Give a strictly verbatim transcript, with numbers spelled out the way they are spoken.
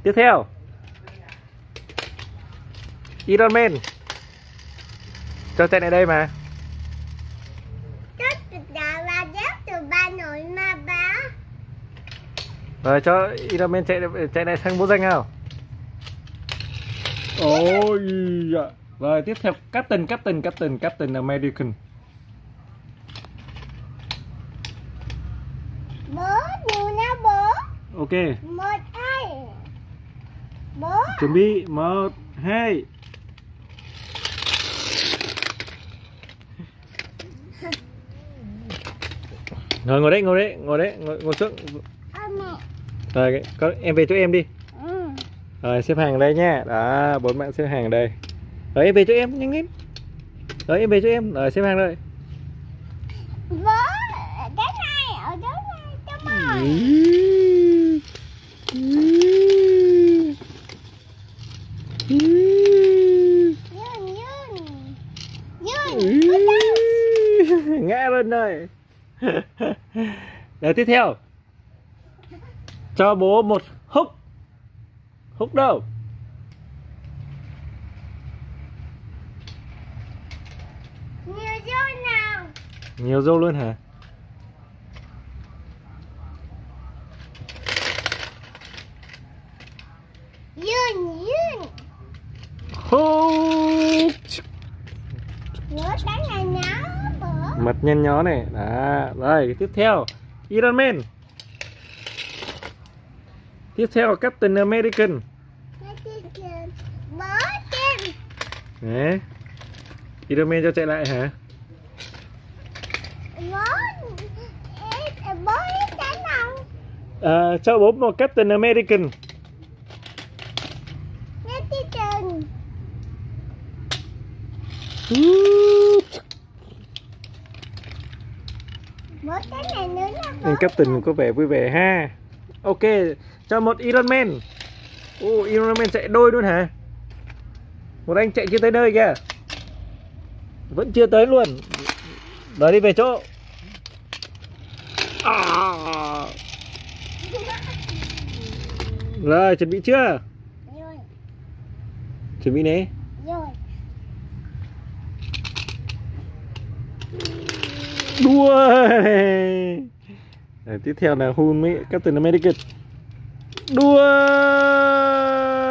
Tiếp theo Iron Man. Cho chạy lại đây mà. Rồi cho Iron Man chạy chạy lại sang bố danh nào. Ôi dạ. Rồi tiếp theo Captain Captain Captain Captain American. Bố nhiều nào bố. Ok. Một hai. Bố. Chuẩn bị một hai. Rồi ngồi đấy ngồi đấy ngồi đấy ngồi, ngồi xuống. Rồi có em về chỗ em đi. Ừ. Rồi xếp hàng đây nha. Đó, bốn bạn xếp hàng đây. Rồi em về chỗ em nhanh lên. Rồi em về chỗ em. Rồi xếp hàng đây. Bố, cái này ở chỗ này cho mày. Dừng, dừng. Dừng. Ngã lên đây. Rồi tiếp theo. Cho bố một húc. Húc đâu? Nhiều dâu nào. Nhiều dâu luôn hả? Dừng, dừng. Húc. Nhớ đánh là nhớ bố. Mặt nhăn nhó này. Đó. Rồi tiếp theo Iron Man. Tiếp theo Captain American. Bố trên. Đấy. Iron Man cho chạy lại hả? Bố. Bố biết đánh không? À, cho bố một Captain American. Nghe tí chừng. Bố cái này nữa là bố. Captain có vẻ vui vẻ ha. Ok, cho một Iron Man. Ồ, Iron Man chạy đôi luôn hả? Một anh chạy chưa tới nơi kìa. Vẫn chưa tới luôn. Rồi đi về chỗ. À. Rồi, chuẩn bị chưa? Rồi. Chuẩn bị nè. Rồi. Đua. Rồi, tiếp theo là Hulk Captain America. Đua.